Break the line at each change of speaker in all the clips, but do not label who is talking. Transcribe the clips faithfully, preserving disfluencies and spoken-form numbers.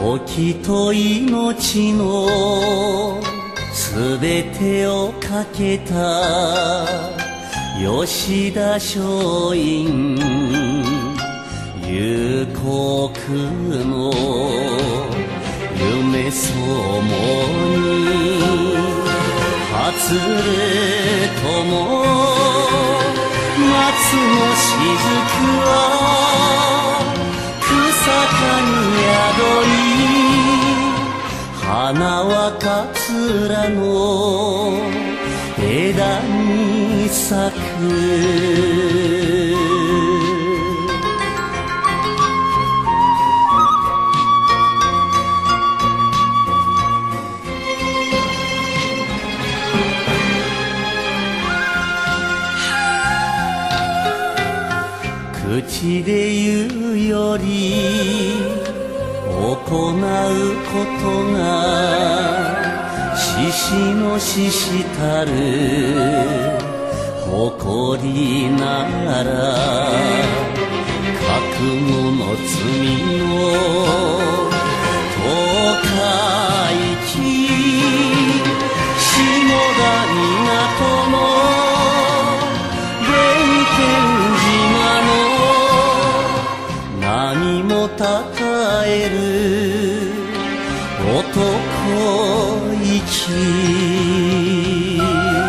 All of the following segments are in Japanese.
時と命のすべてをかけた吉田松陰夕刻の夢そもに初れとも松の雫は草かに宿り花はかつらの枝に咲く口で言うより行うことが獅子の獅子たる誇りなら覚悟の罪の十日市下田港の弁天何もたたえる男生き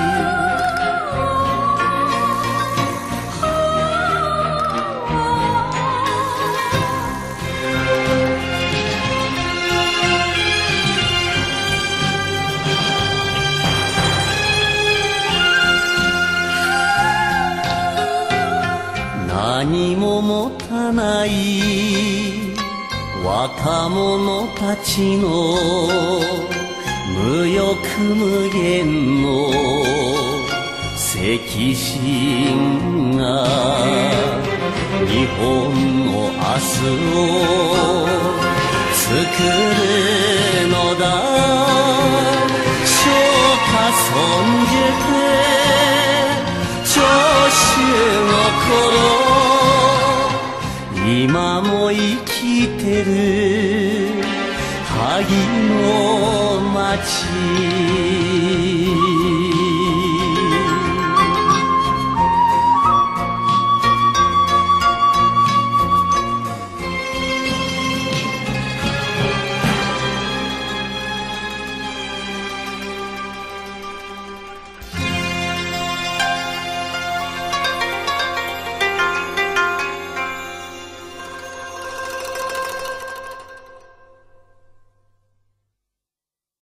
何も持たない若者たちの無欲無限の赤心が日本の明日を作るのだ昇華尊じて長州の頃今も生きてる萩の町